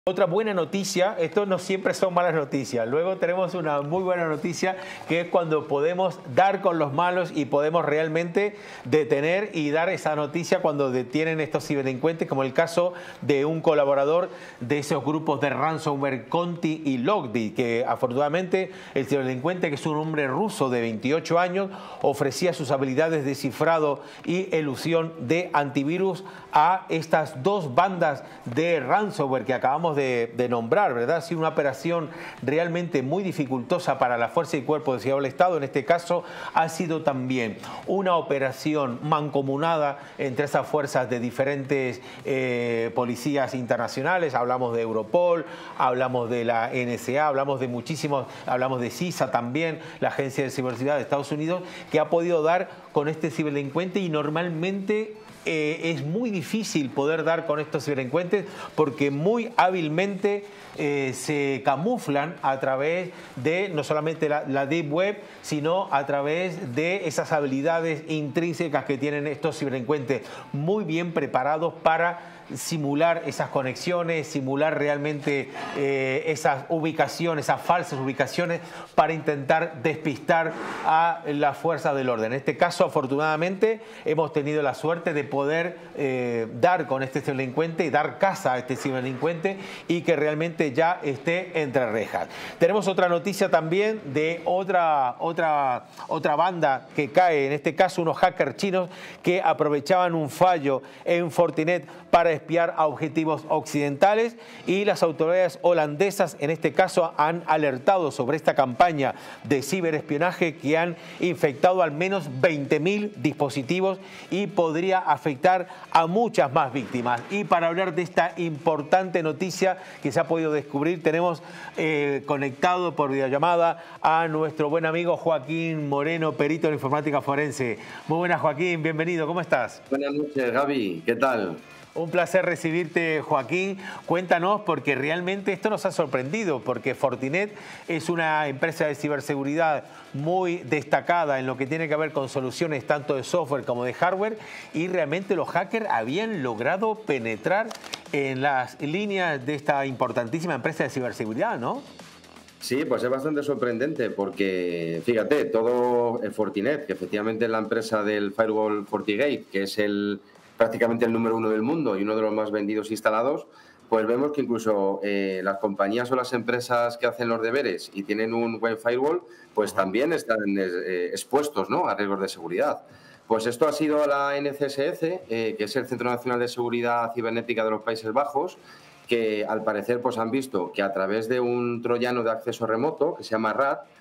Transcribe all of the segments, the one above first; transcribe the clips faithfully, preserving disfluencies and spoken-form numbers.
Otra buena noticia, esto no siempre son malas noticias, luego tenemos una muy buena noticia que es cuando podemos dar con los malos y podemos realmente detener y dar esa noticia cuando detienen estos ciberdelincuentes, como el caso de un colaborador de esos grupos de ransomware Conti y Logdi, que afortunadamente el ciberdelincuente, que es un hombre ruso de veintiocho años, ofrecía sus habilidades de cifrado y elusión de antivirus a estas dos bandas de ransomware que acabamos de, de nombrar, ¿verdad? Ha sido una operación realmente muy dificultosa para la Fuerza y Cuerpo de Seguridad del Estado. En este caso ha sido también una operación mancomunada entre esas fuerzas de diferentes eh, policías internacionales. Hablamos de Europol, hablamos de la N S A, hablamos de muchísimos, hablamos de CISA también, la Agencia de Ciberseguridad de Estados Unidos, que ha podido dar con este ciberdelincuente y normalmente Eh, es muy difícil poder dar con estos ciberdelincuentes porque muy hábilmente eh, se camuflan a través de no solamente la, la Deep Web, sino a través de esas habilidades intrínsecas que tienen estos ciberdelincuentes, muy bien preparados para simular esas conexiones, simular realmente eh, esas ubicaciones, esas falsas ubicaciones para intentar despistar a las fuerzas del orden. En este caso, afortunadamente, hemos tenido la suerte de poder eh, dar con este ciberdelincuente y dar caza a este ciberdelincuente y que realmente ya esté entre rejas. Tenemos otra noticia también de otra, otra, otra banda que cae, en este caso unos hackers chinos que aprovechaban un fallo en Fortinet para espiar a objetivos occidentales, y las autoridades holandesas en este caso han alertado sobre esta campaña de ciberespionaje que han infectado al menos veinte mil dispositivos y podría afectar a muchas más víctimas. Y para hablar de esta importante noticia que se ha podido descubrir, tenemos eh, conectado por videollamada a nuestro buen amigo Joaquín Moreno, perito en informática forense. Muy buenas, Joaquín, bienvenido, ¿cómo estás? Buenas noches, Gaby, ¿qué tal? Un placer recibirte, Joaquín. Cuéntanos, porque realmente esto nos ha sorprendido, porque Fortinet es una empresa de ciberseguridad muy destacada en lo que tiene que ver con soluciones tanto de software como de hardware, y realmente los hackers habían logrado penetrar en las líneas de esta importantísima empresa de ciberseguridad, ¿no? Sí, pues es bastante sorprendente porque, fíjate, todo Fortinet, que efectivamente es la empresa del firewall FortiGate, que es el prácticamente el número uno del mundo y uno de los más vendidos e instalados, pues vemos que incluso eh, las compañías o las empresas que hacen los deberes y tienen un web firewall, pues también están eh, expuestos, ¿no?, a riesgos de seguridad. Pues esto ha sido la N C S C, eh, que es el Centro Nacional de Seguridad Cibernética de los Países Bajos, que al parecer pues han visto que a través de un troyano de acceso remoto, que se llama R A T,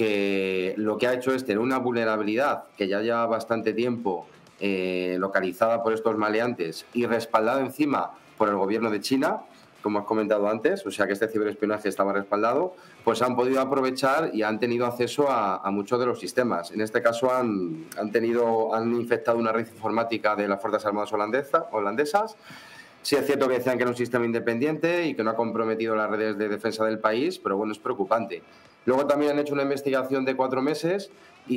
que lo que ha hecho es tener una vulnerabilidad que ya lleva bastante tiempo Eh, localizada por estos maleantes y respaldada encima por el gobierno de China, como has comentado antes, o sea que este ciberespionaje estaba respaldado, pues han podido aprovechar y han tenido acceso a, a muchos de los sistemas. En este caso han, han, tenido, han infectado una red informática de las Fuerzas Armadas holandesa, holandesas. Sí es cierto que decían que era un sistema independiente y que no ha comprometido las redes de defensa del país, pero bueno, es preocupante. Luego también han hecho una investigación de cuatro meses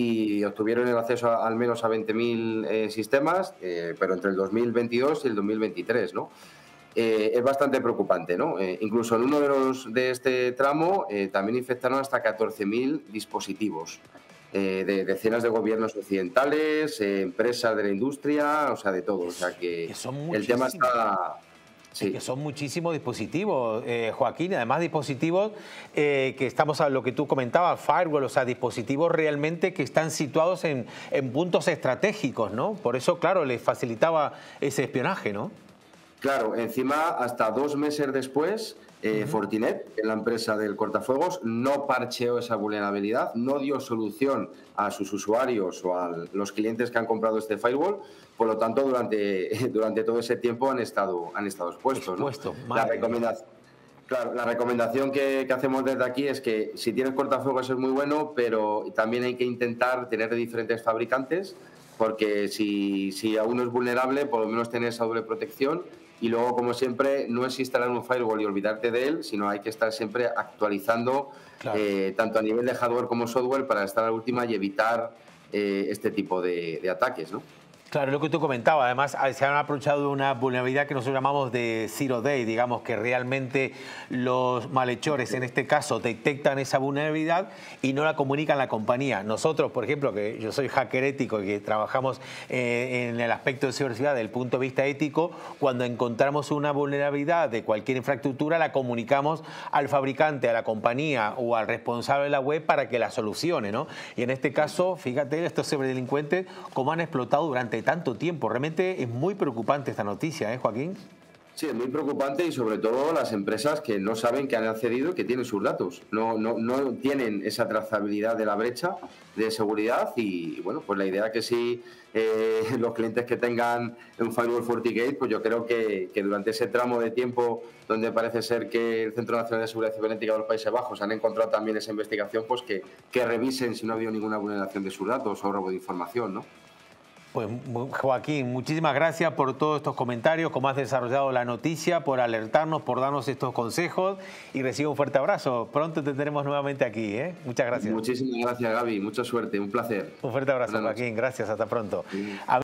y obtuvieron el acceso a, al menos a veinte mil eh, sistemas, eh, pero entre el dos mil veintidós y el dos mil veintitrés, ¿no? Eh, es bastante preocupante, ¿no? Eh, incluso en uno de, los, de este tramo eh, también infectaron hasta catorce mil dispositivos eh, de decenas de gobiernos occidentales, eh, empresas de la industria, o sea, de todo. O sea que, que son el tema está... Sí. Es que son muchísimos dispositivos, eh, Joaquín, además dispositivos eh, que estamos a lo que tú comentabas, firewall, o sea, dispositivos realmente que están situados en, en puntos estratégicos, ¿no? Por eso, claro, les facilitaba ese espionaje, ¿no? Claro, encima, hasta dos meses después, eh, uh-huh. Fortinet, la empresa del cortafuegos, no parcheó esa vulnerabilidad, no dio solución a sus usuarios o a los clientes que han comprado este firewall. Por lo tanto, durante, durante todo ese tiempo han estado, han estado expuestos, Expuesto, ¿no? La recomendación, claro, la recomendación que, que hacemos desde aquí es que si tienes cortafuegos es muy bueno, pero también hay que intentar tener de diferentes fabricantes, porque si, si a uno es vulnerable, por lo menos tener esa doble protección. Y luego, como siempre, no es instalar un firewall y olvidarte de él, sino hay que estar siempre actualizando, claro, eh, tanto a nivel de hardware como software, para estar a la última y evitar eh, este tipo de, de ataques, ¿no? Claro, lo que tú comentabas, además se han aprovechado de una vulnerabilidad que nosotros llamamos de Zero Day, digamos que realmente los malhechores en este caso detectan esa vulnerabilidad y no la comunican a la compañía. Nosotros, por ejemplo, que yo soy hacker ético y que trabajamos eh, en el aspecto de ciberseguridad desde el punto de vista ético, cuando encontramos una vulnerabilidad de cualquier infraestructura la comunicamos al fabricante, a la compañía o al responsable de la web para que la solucione, ¿no? Y en este caso, fíjate, estos ciberdelincuentes cómo han explotado durante tanto tiempo. Realmente es muy preocupante esta noticia, ¿eh, Joaquín? Sí, es muy preocupante y sobre todo las empresas que no saben que han accedido y que tienen sus datos. No, no, no tienen esa trazabilidad de la brecha de seguridad y, bueno, pues la idea que sí eh, los clientes que tengan un Firewall FortiGate, pues yo creo que, que durante ese tramo de tiempo donde parece ser que el Centro Nacional de Seguridad Cibernética de los Países Bajos han encontrado también esa investigación, pues que, que revisen si no ha habido ninguna vulneración de sus datos o robo de información, ¿no? Pues Joaquín, muchísimas gracias por todos estos comentarios, cómo has desarrollado la noticia, por alertarnos, por darnos estos consejos y recibe un fuerte abrazo. Pronto te tendremos nuevamente aquí, ¿eh? Muchas gracias. Muchísimas gracias, Gaby. Mucha suerte, un placer. Un fuerte abrazo, Joaquín. Gracias, hasta pronto. Sí.